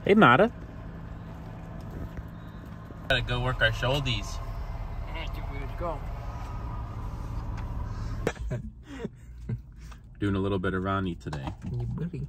Hey, Nada. Gotta go work our shouldies. Go. Doing a little bit of Ronnie today. You buddy.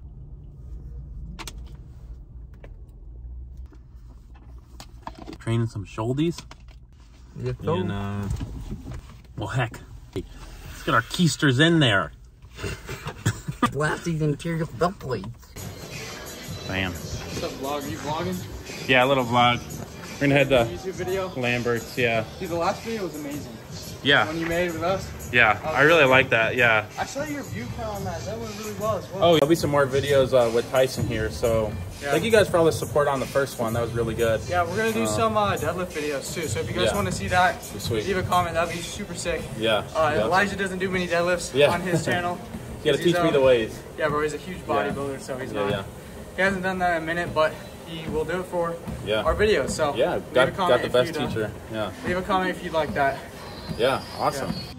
Training some shouldies. And, well, heck. Let's get our keisters in there. Blast these interior belt plates. Bam. What's up, vlog? Are you vlogging? Yeah, a little vlog. We're gonna head to YouTube video? Lambert's, yeah. Dude, the last video was amazing. Yeah. When you made it with us? Yeah, I really like that, yeah. I saw your view count on that. That went really well as well. Oh, there'll be some more videos with Tyson here, so thank you guys for all the support on the first one. That was really good. Yeah, we're gonna do some deadlift videos too. So if you guys want to see that, sweet. leave a comment. That'd be super sick. Yeah. Elijah doesn't do many deadlifts on his channel. You gotta teach me the ways. Yeah, bro, he's a huge bodybuilder, so he's not. He hasn't done that in a minute, but he will do it for our videos. So got the best teacher. Yeah. Leave a comment if you'd like that. Yeah, awesome. Yeah.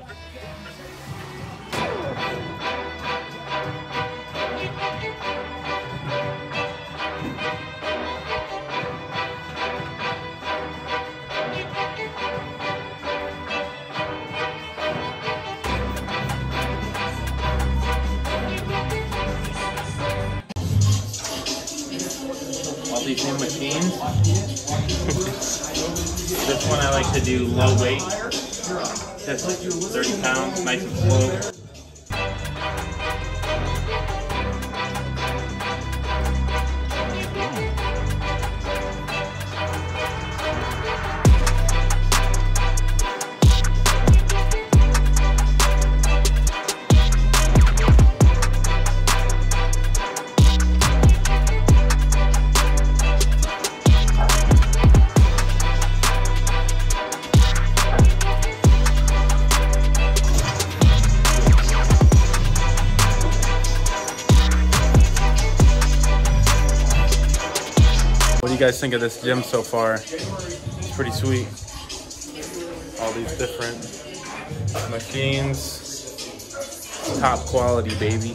All these new machines. This one I like to do low weight. Just 30 pounds, nice and slow. What do you guys think of this gym so far? It's pretty sweet. All these different machines. Top quality, baby.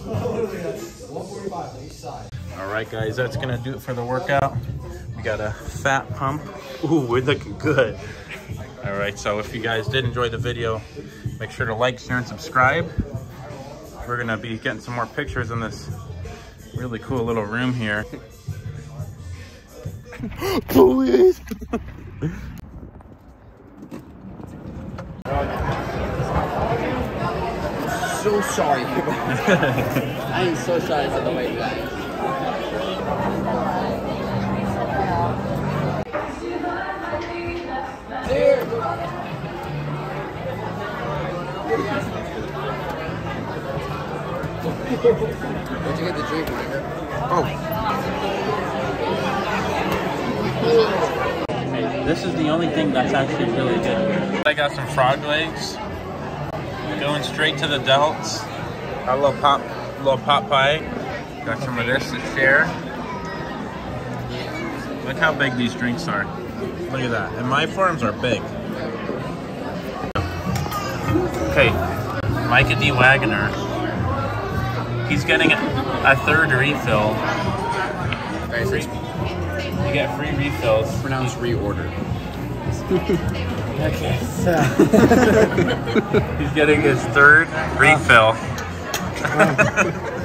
All right, guys, that's gonna do it for the workout. We got a fat pump. Ooh, we're looking good. All right, so if you guys did enjoy the video, make sure to like, share, and subscribe. We're gonna be getting some more pictures in this really cool little room here. Please. So sorry. I am so sorry for the way you guys. Where'd you get the drink, remember? Oh. Okay, this is the only thing that's actually really good. I got some frog legs. Going straight to the delts. Got a little pot pie. Got some of this to share. Look how big these drinks are. Look at that. And my forms are big. Okay, Micah D. Wagoner. He's getting a third refill. You get free refills. It's pronounced reorder. Okay, so he's getting his third refill.